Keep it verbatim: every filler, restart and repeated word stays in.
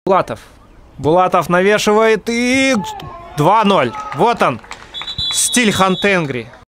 Булатов. Булатов навешивает и два ноль. Вот он, стиль Хантенгри.